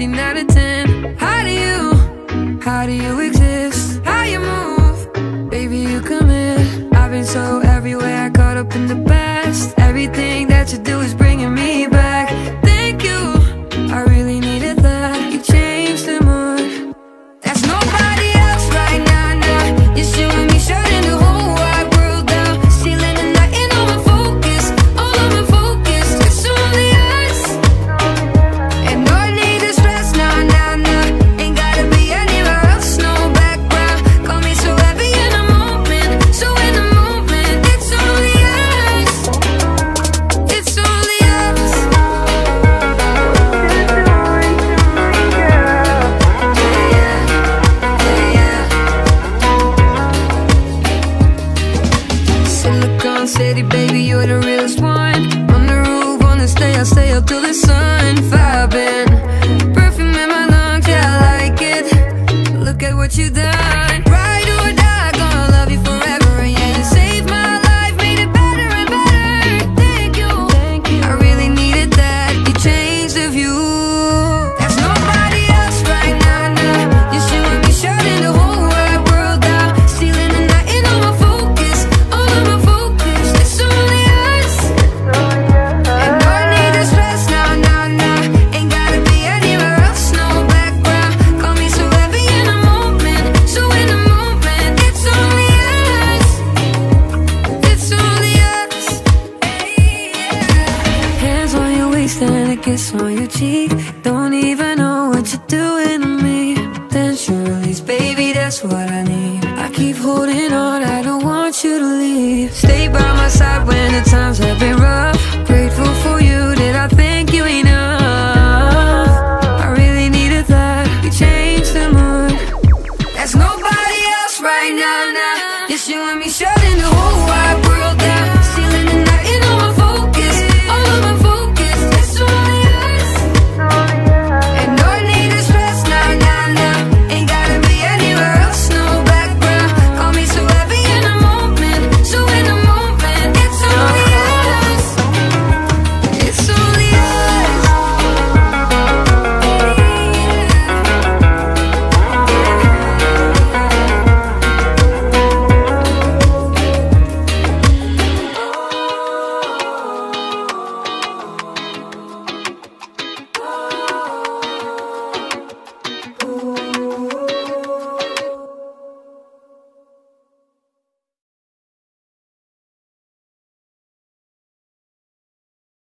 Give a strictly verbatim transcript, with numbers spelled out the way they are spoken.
fifteen out of ten. How do you, how do you exist? How you move, baby, you commit. I've been so everywhere, caught up in the past. Everything that you do is bringing me back. Thank you, I really needed that. You changed the mood. There's nobody else right now, now. You're showing me, shutting the whole wide world down. Stealing the night and all my focus, all of my focus. It's only us, and no need to stress, nah, nah, nah. Ain't gotta be anywhere else, no background. Call me so heavy in the moment, so in the moment. It's only us, it's only us. Silicon City, baby, you're the realest one. On the roof, wanna stay, I'll stay up till the sun. Vibing, perfume in my lungs, yeah, I like it. Look at what you done. Ride or die, gonna love you forever. And yeah, you saved my life, made it better and better. Thank you, thank you. I really needed that. You changed the view. There's nobody else right now, now. You're showing me, shutting the whole wide world down. Stealing the night and all my focus, all of my focus. It's only us, and no need to stress, now, now, now. Ain't gotta be anywhere else, no background. Call me so heavy in the moment, so in the moment. It's only us, it's only us. Hands on your waist and a kiss on your cheek. Don't even know what you're doing to me. Then you release, baby, that's what I need. I keep holding on, I don't want you to leave. Stay by my side when the times have been rough. Grateful